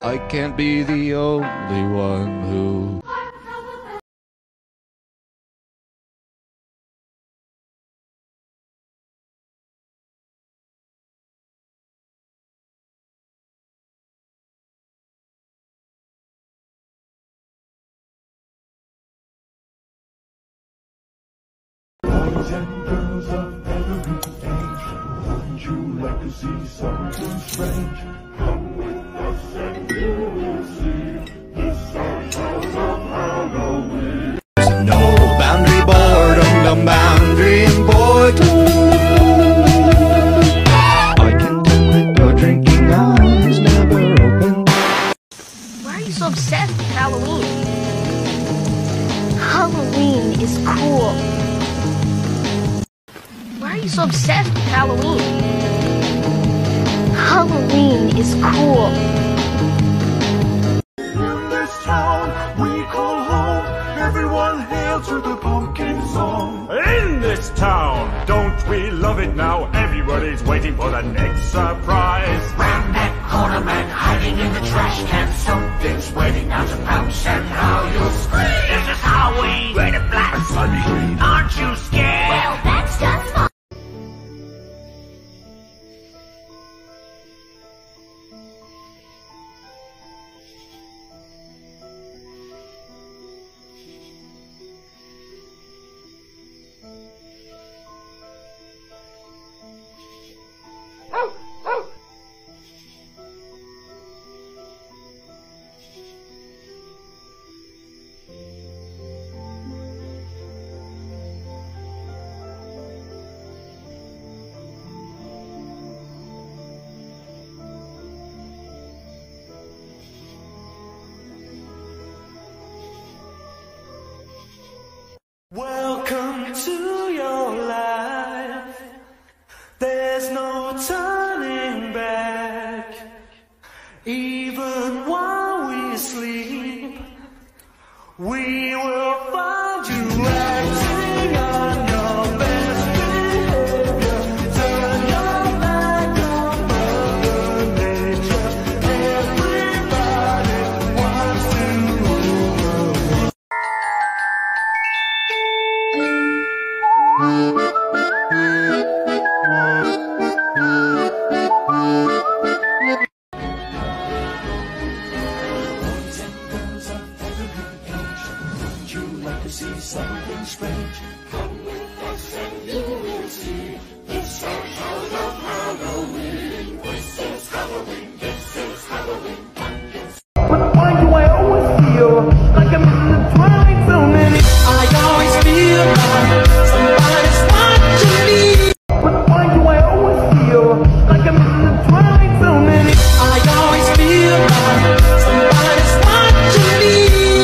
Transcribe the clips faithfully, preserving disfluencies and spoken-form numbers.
I can't be the only one who Boys and girls of every age, wouldn't you like to see something strange? Come with us and you will see this our house of Halloween. There's no boundary boredom, no boundary in boredom. I can tell that your drinking eyes never open. Why are you so obsessed with Halloween? Halloween is cool. Why are you so obsessed with Halloween? Halloween is cool. In this town we call home, everyone hail to the pumpkin song. In this town, don't we love it now? Everybody's waiting for the next surprise. Redneck corner man hiding in the trash can. Something's waiting now to pounce, and how you'll scream. This is Halloween, red and black And slimy green. Aren't you scared? Well, that's just fun. Welcome to your life. There's no turning back. Even while we sleep, we will find you acting on your best behavior. Turn your back on Mother Nature. Everybody wants to. Would you like to see something strange? Come with us and you will see. This our house of Halloween. This is Halloween. This is Halloween. But why do I always feel like I'm in the twilight zone? And I always feel like somebody's watching me. But why do I always feel like I'm in the twilight zone? And I always feel like somebody's watching me.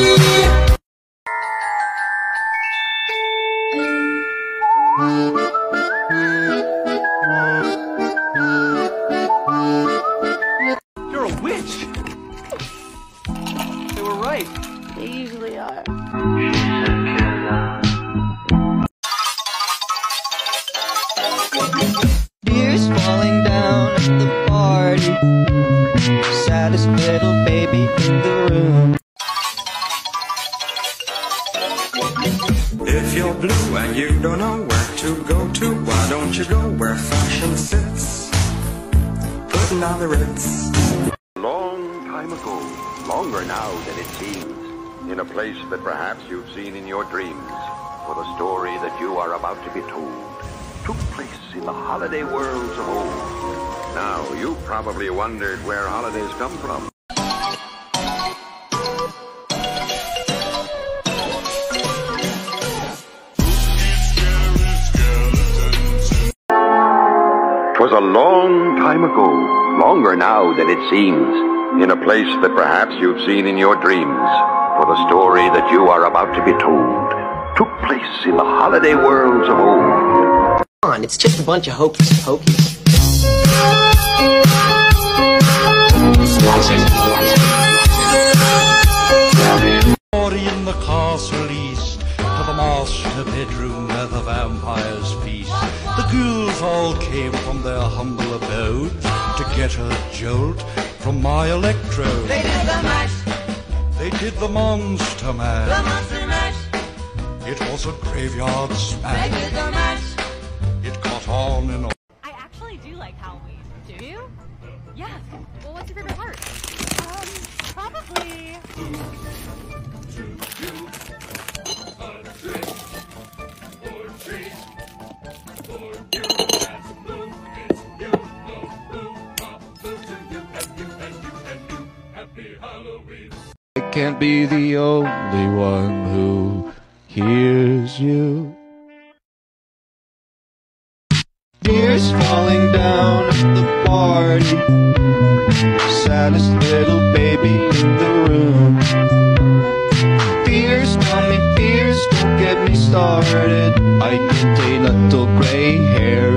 You're a witch. They were right. They usually are. Tears falling down at the party. Saddest little baby in the room. If you're blue and you don't know where to go to, why don't you go where fashion sits? Putting on the Ritz. Long time ago, longer now than it seems, in a place that perhaps you've seen in your dreams, for the story that you are about to be told took place in the holiday worlds of old. Now, you've probably wondered where holidays come from. 'Twas a long time ago, longer now than it seems, in a place that perhaps you've seen in your dreams, for the story that you are about to be told took place in the holiday worlds of old. Come on, it's just a bunch of hocus pocus. Party in the castle east, to the master bedroom where the vampires feast. The ghouls all came from their humble abode to get a jolt from my electrode. they did the Monster Mash. The Monster Mash. It was a graveyard smash. They did the mash. It caught on in a... I actually do like Halloween. Do you? Yeah. Well, what's your favorite part? Um, probably... I can't be the only one who hears you. Tears falling down at the party. Saddest little baby in the room. Fears, tell me fears, don't get me started. I get a little gray hair.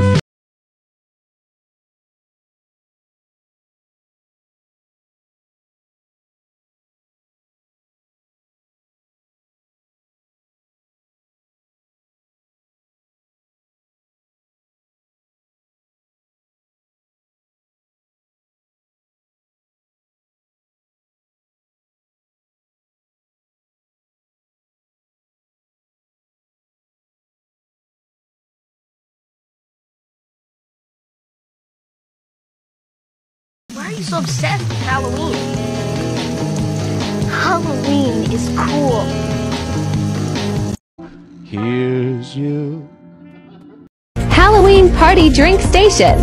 Why are you so obsessed with Halloween? Halloween is cool. Here's you. Halloween Party Drink Station.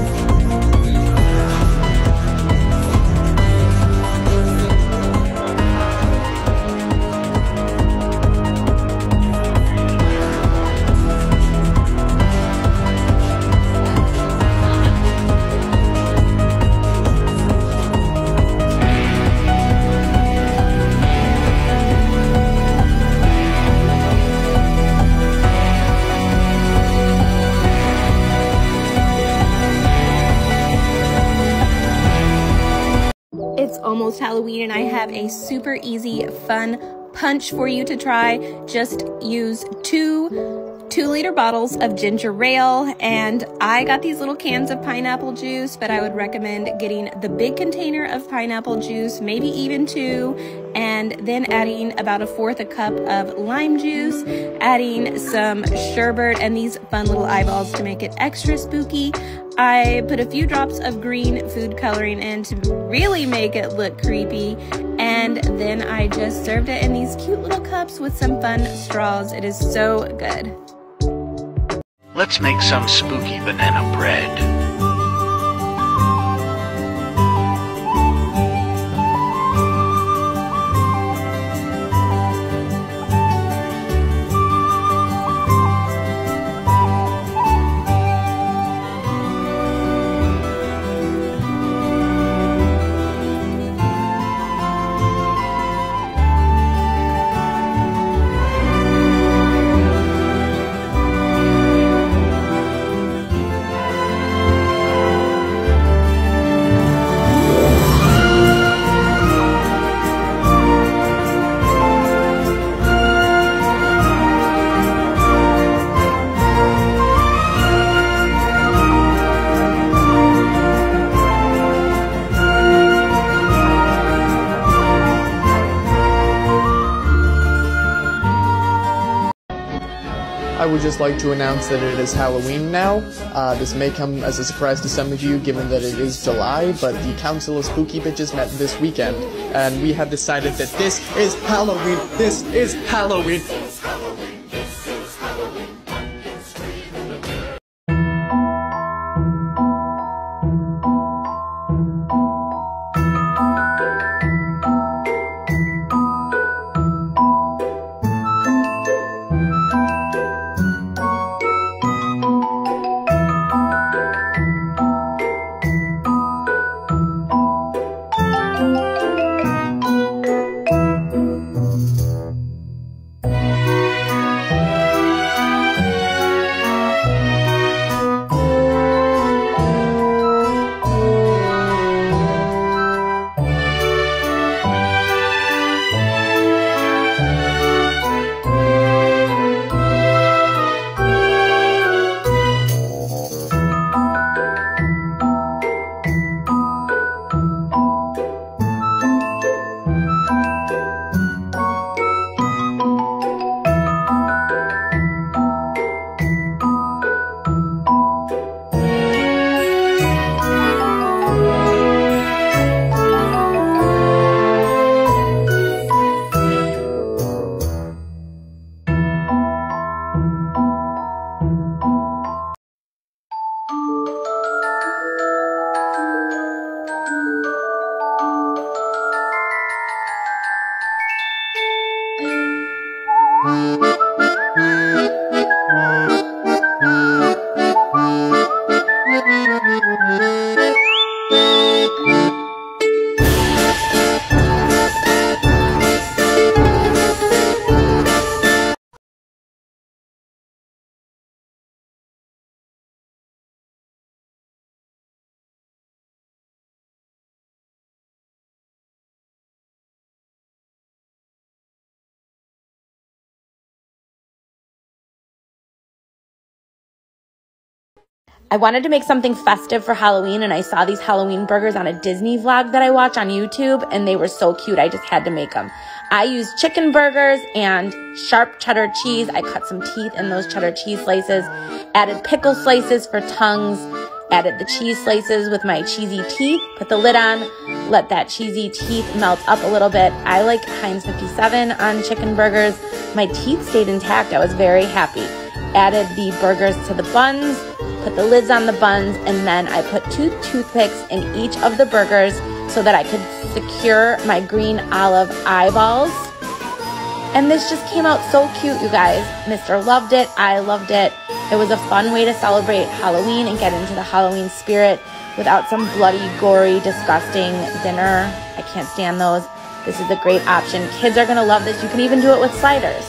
It's almost Halloween and I have a super easy, fun punch for you to try. Just use two two liter bottles of ginger ale, and I got these little cans of pineapple juice, but I would recommend getting the big container of pineapple juice, maybe even two, and then adding about a fourth a cup of lime juice, adding some sherbet and these fun little eyeballs to make it extra spooky. I put a few drops of green food coloring in to really make it look creepy, and then I just served it in these cute little cups with some fun straws. It is so good. Let's make some spooky banana bread. I would just like to announce that it is Halloween now. Uh, this may come as a surprise to some of you given that it is July, but the Council of Spooky Bitches met this weekend, and we have decided that this is Halloween! This is Halloween! Thank you. I wanted to make something festive for Halloween, and I saw these Halloween burgers on a Disney vlog that I watch on YouTube, and they were so cute. I just had to make them. I used chicken burgers and sharp cheddar cheese. I cut some teeth in those cheddar cheese slices, added pickle slices for tongues, added the cheese slices with my cheesy teeth, put the lid on, let that cheesy teeth melt up a little bit. I like Heinz fifty-seven on chicken burgers. My teeth stayed intact. I was very happy. Added the burgers to the buns, put the lids on the buns, and then I put two toothpicks in each of the burgers so that I could secure my green olive eyeballs. And this just came out so cute, you guys. Mister loved it. I loved it. It was a fun way to celebrate Halloween and get into the Halloween spirit without some bloody, gory, disgusting dinner. I can't stand those. This is a great option. Kids are going to love this. You can even do it with sliders.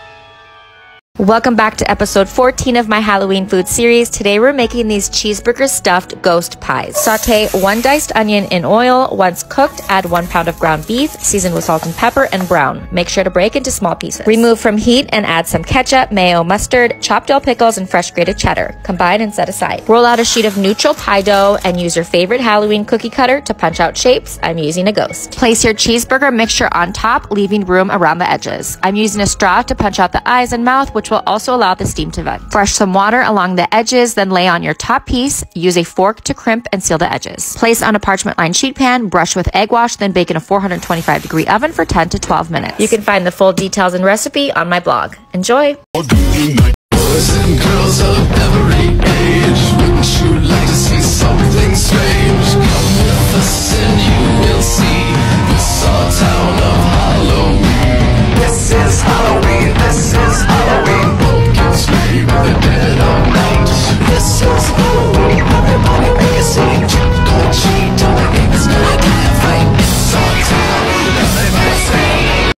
Welcome back to episode fourteen of my Halloween food series. Today we're making these cheeseburger stuffed ghost pies. Saute one diced onion in oil. Once cooked, add one pound of ground beef, seasoned with salt and pepper, and brown. Make sure to break into small pieces. Remove from heat and add some ketchup, mayo, mustard, chopped dill pickles, and fresh grated cheddar. Combine and set aside. Roll out a sheet of neutral pie dough and use your favorite Halloween cookie cutter to punch out shapes. I'm using a ghost. Place your cheeseburger mixture on top, leaving room around the edges. I'm using a straw to punch out the eyes and mouth, which will also allow the steam to vent. Brush some water along the edges, then lay on your top piece. Use a fork to crimp and seal the edges. Place on a parchment-lined sheet pan, brush with egg wash, then bake in a four hundred twenty-five degree oven for ten to twelve minutes. You can find the full details and recipe on my blog. Enjoy! Boys and girls of every age, wouldn't you like to see something strange? Come with us and you will see this our town of Halloween. This is Halloween, this is Halloween. Pumpkins scream in the dead of night. This is Halloween, everybody make a scene. Trick or treat, all the games gonna die a fight. It's our town, everybody say.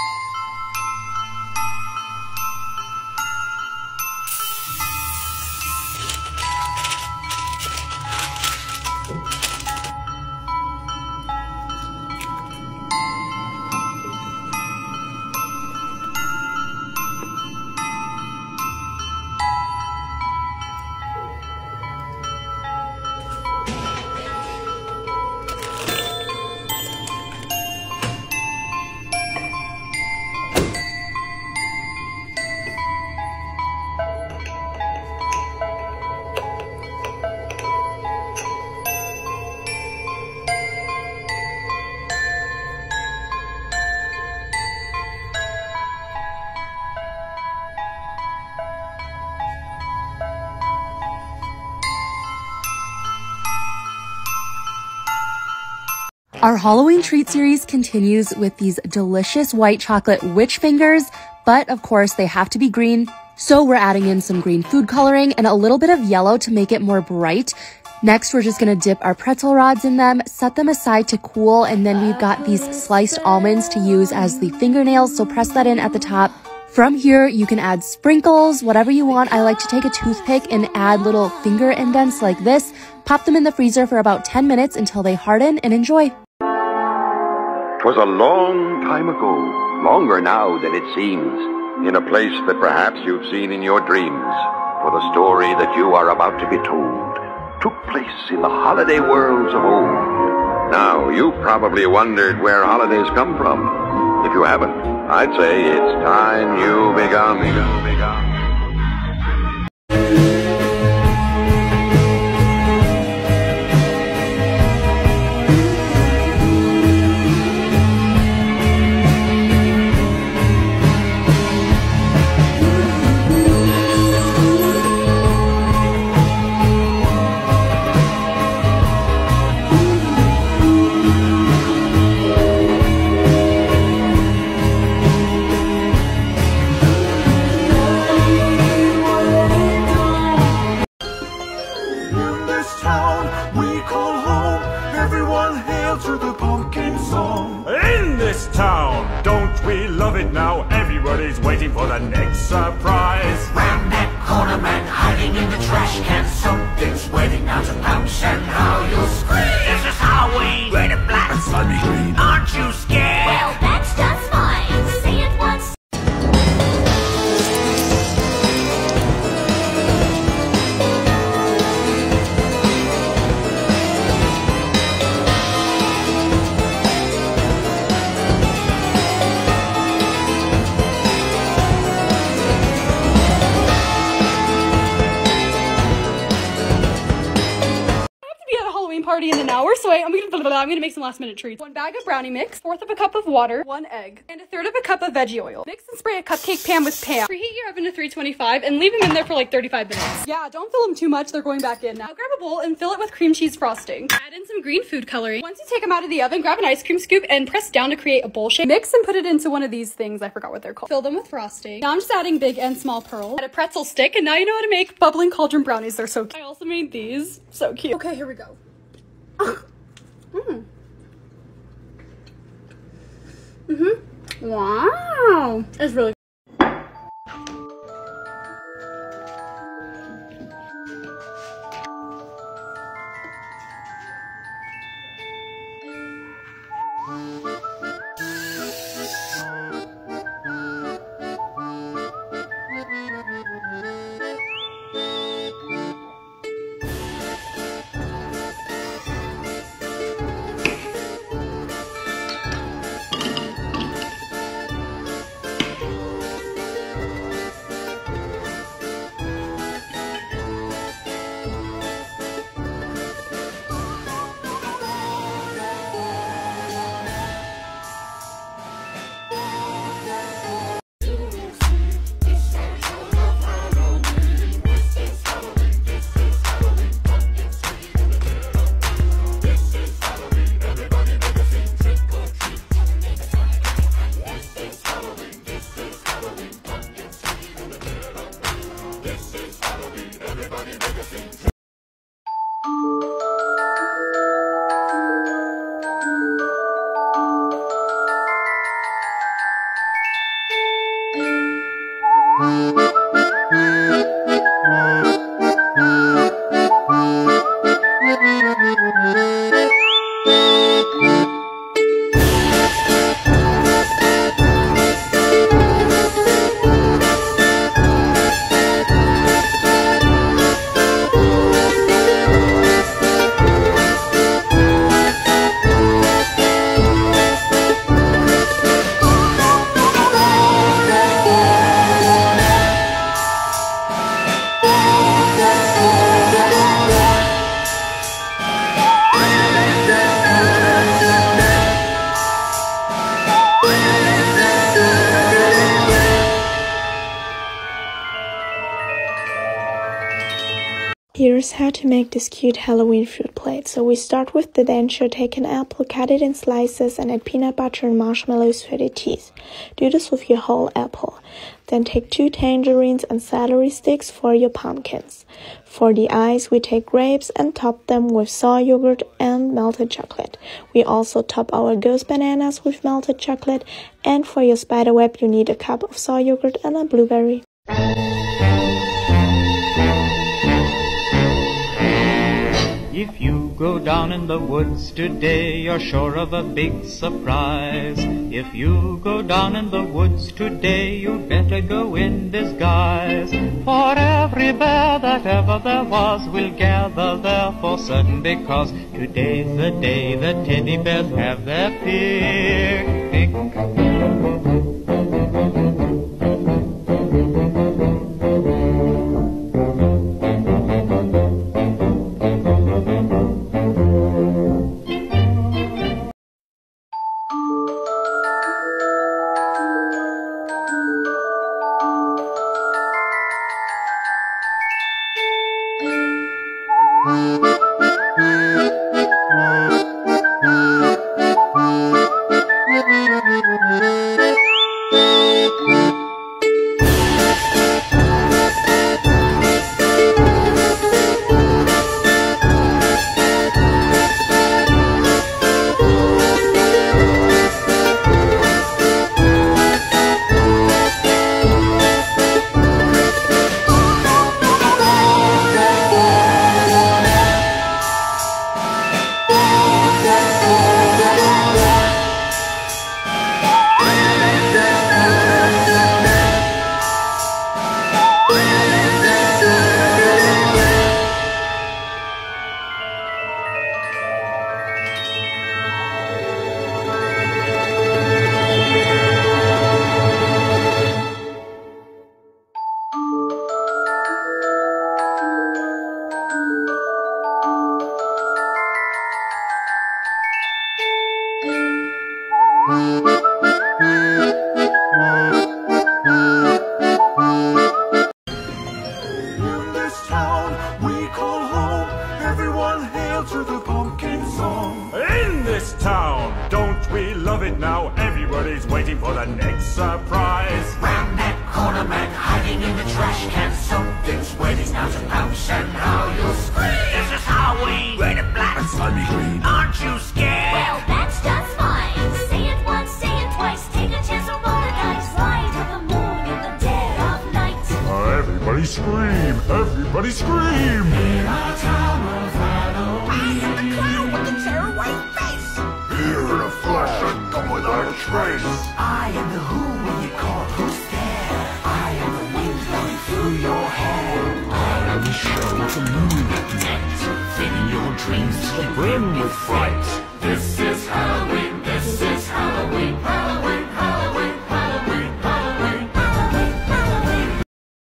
Our Halloween treat series continues with these delicious white chocolate witch fingers, but of course they have to be green. So we're adding in some green food coloring and a little bit of yellow to make it more bright. Next, we're just gonna dip our pretzel rods in them, set them aside to cool, and then we've got these sliced almonds to use as the fingernails, so press that in at the top. From here, you can add sprinkles, whatever you want. I like to take a toothpick and add little finger indents like this. Pop them in the freezer for about ten minutes until they harden, and enjoy. 'Twas a long time ago, longer now than it seems, in a place that perhaps you've seen in your dreams, for the story that you are about to be told took place in the holiday worlds of old. Now, you've probably wondered where holidays come from. If you haven't, I'd say it's time you begun. Now everybody's waiting for the next surprise. Round that corner, man, hiding in the trash can. Something's waiting now to pounce, and how you'll scream. This is Halloween, red and black, and slimy green. Aren't you scared? Well, that's just fine. Say it once. way, I'm gonna, I'm gonna make some last minute treats. One bag of brownie mix, fourth of a cup of water, one egg, and a third of a cup of veggie oil. Mix and spray a cupcake pan with Pam. Preheat your oven to three twenty-five and leave them in there for like thirty-five minutes. Yeah, don't fill them too much, they're going back in. Now grab a bowl and fill it with cream cheese frosting. Add in some green food coloring. Once you take them out of the oven, grab an ice cream scoop and press down to create a bowl shape. Mix and put it into one of these things, I forgot what they're called. Fill them with frosting. Now I'm just adding big and small pearls. Add a pretzel stick, and now you know how to make bubbling cauldron brownies. They're so cute. I also made these. So cute. Okay, here we go. Mm. Mm-hmm. Wow. It's really Here's how to make this cute Halloween fruit plate. So we start with the denture. Take an apple, cut it in slices, and add peanut butter and marshmallows for the teeth. Do this with your whole apple. Then take two tangerines and celery sticks for your pumpkins. For the eyes, we take grapes and top them with soy yogurt and melted chocolate. We also top our ghost bananas with melted chocolate. And for your spiderweb, you need a cup of soy yogurt and a blueberry. If you go down in the woods today, you're sure of a big surprise. If you go down in the woods today, you'd better go in disguise. For every bear that ever there was will gather there for certain, because today's the day the teddy bears have their picnic. Thank you. this town we call home, everyone hail to the pumpkin song. In this town, don't we love it now? Everybody's waiting for the next surprise. Round that corner, man, hiding in the trash can. Something's waiting now to pounce, and how you'll scream. This is Halloween, red and black, and slimy green. Aren't you scared? Well, that's just fine. Say it once, say it twice. Take a chance on roll the dice. Fly to the moon in the dead of night. Everybody scream! Everybody scream! In our town of Halloween, I am the clown with the terror white face. here in a flash and gone without a trace. I am the who when you call who's there. I am the wind blowing through your hair. I am the shadow of the moon at night, filling your dreams to the brim with fright. This is Halloween, this is Halloween, Halloween, Halloween, Halloween, Halloween, Halloween, Halloween.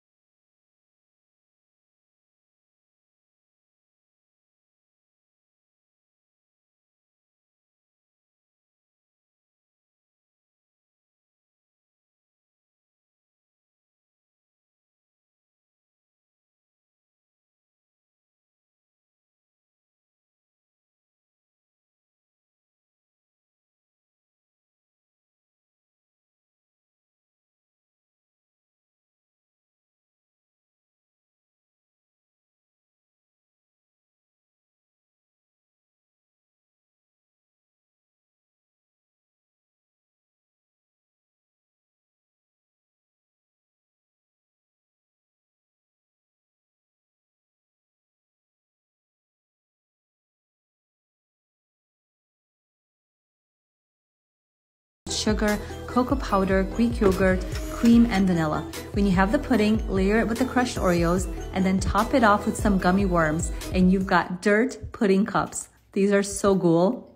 Sugar, cocoa powder, Greek yogurt, cream, and vanilla. When you have the pudding, layer it with the crushed Oreos and then top it off with some gummy worms, and you've got dirt pudding cups. These are so cool.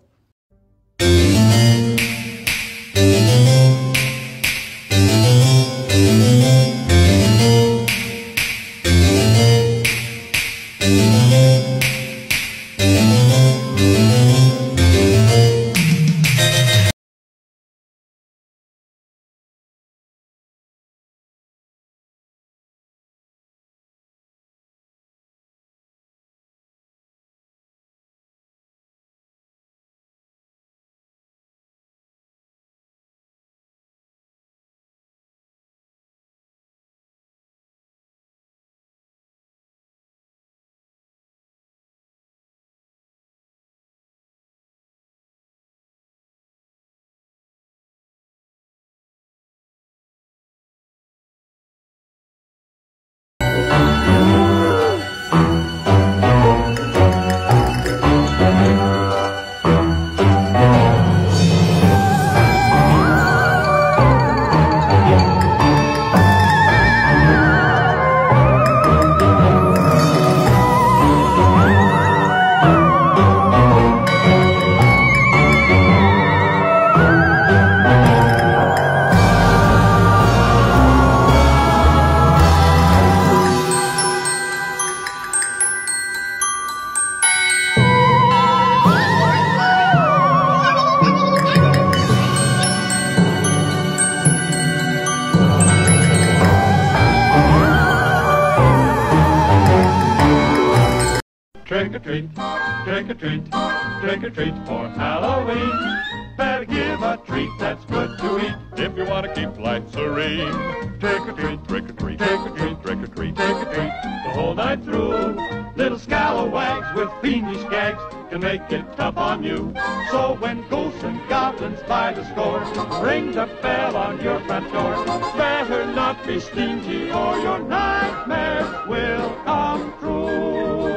Trick or treat, trick or treat, trick or treat for Halloween. Better give a treat that's good to eat if you want to keep life serene. Trick or treat, trick or treat, trick or treat, trick or treat, trick or treat the whole night through. Little scalawags with fiendish gags can make it tough on you. So when ghosts and goblins by the score ring the bell on your front door, better not be stingy or your nightmares will come true.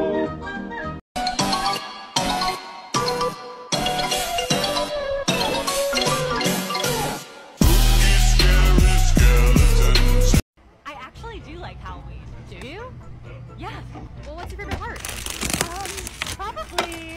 Halloween. Do you? Yeah. Well, what's your favorite part? Um, probably.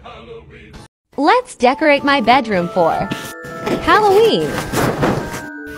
Let's decorate my bedroom for Halloween.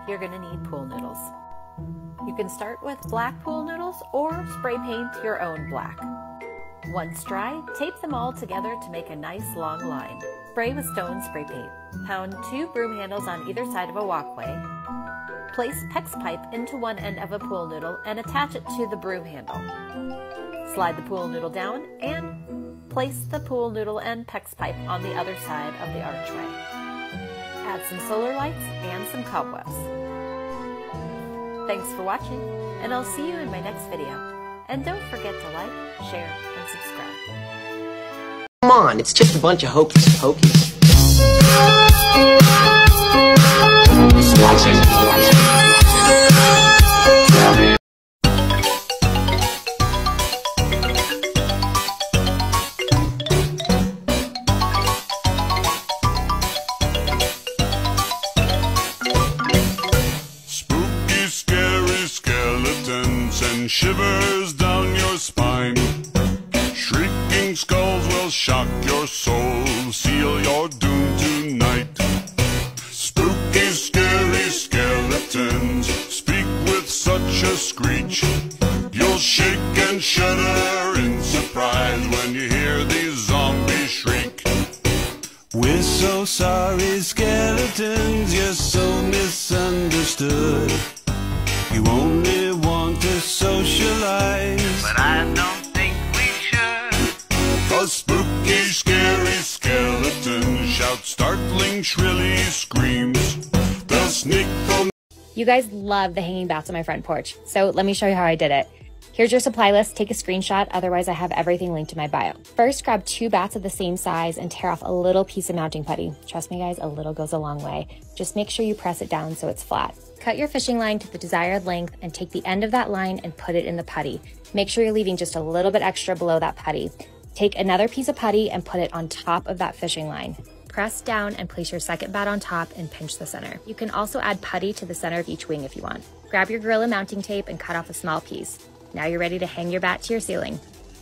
you're gonna need pool noodles. You can start with black pool noodles or spray paint your own black. Once dry, tape them all together to make a nice long line. Spray with stone spray paint. Pound two broom handles on either side of a walkway. Place PEX pipe into one end of a pool noodle and attach it to the broom handle. Slide the pool noodle down and place the pool noodle and PEX pipe on the other side of the archway. Add some solar lights and some cobwebs. Thanks for watching, and I'll see you in my next video. And don't forget to like, share, and subscribe. Come on, it's just a bunch of hocus pocus. Spooky, scary skeletons and shivers down your spine. Shrieking skulls will shock your soul, seal your doom tonight. Spooky, scary skeletons speak with such a screech. You'll shake and shudder in surprise when you hear these zombies shriek. We're so sorry, skeletons, you're so misunderstood. You only want to socialize, But I don't think we should. a spooky, scary skeleton shouts startling, shrilly screams. They'll sneak from. You guys love the hanging bats on my front porch, so let me show you how I did it. Here's your supply list, take a screenshot, otherwise I have everything linked in my bio. First, grab two bats of the same size and tear off a little piece of mounting putty. Trust me guys, a little goes a long way. Just make sure you press it down so it's flat. Cut your fishing line to the desired length and take the end of that line and put it in the putty. Make sure you're leaving just a little bit extra below that putty. Take another piece of putty and put it on top of that fishing line. Press down and place your second bat on top and pinch the center. You can also add putty to the center of each wing if you want. Grab your Gorilla mounting tape and cut off a small piece. Now you're ready to hang your bat to your ceiling.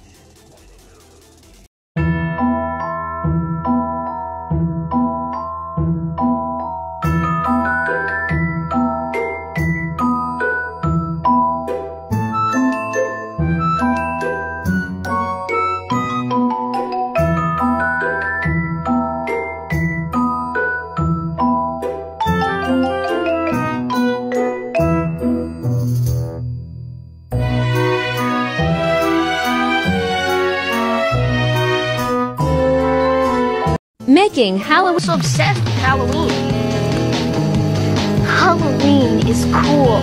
Making Halloween. So obsessed with Halloween. Halloween is cool.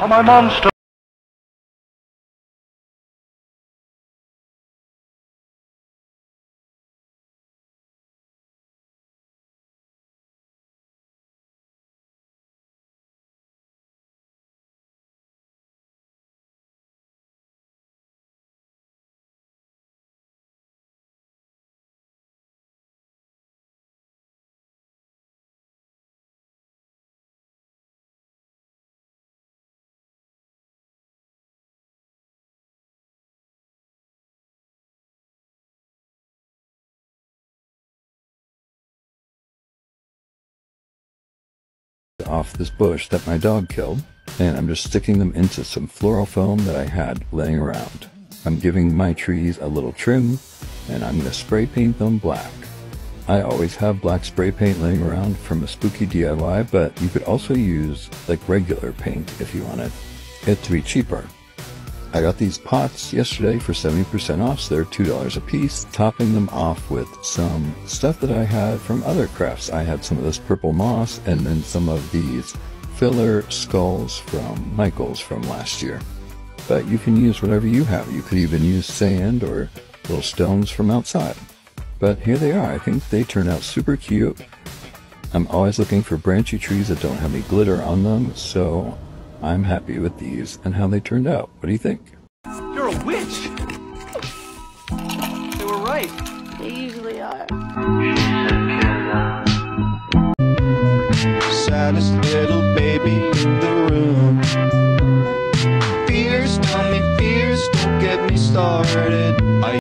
for my monster. Off this bush that my dog killed, and I'm just sticking them into some floral foam that I had laying around. I'm giving my trees a little trim, and I'm going to spray paint them black. I always have black spray paint laying around from a spooky D I Y, but you could also use like regular paint if you wanted it to be cheaper. I got these pots yesterday for seventy percent off, so they're two dollars a piece, topping them off with some stuff that I had from other crafts. I had some of this purple moss and then some of these filler skulls from Michael's from last year. But you can use whatever you have. You could even use sand or little stones from outside. But here they are. I think they turned out super cute. I'm always looking for branchy trees that don't have any glitter on them, so I'm happy with these and how they turned out. What do you think? You're a witch! They were right. They usually are. Saddest little baby in the room. Fears, tell me fears, don't get me started. I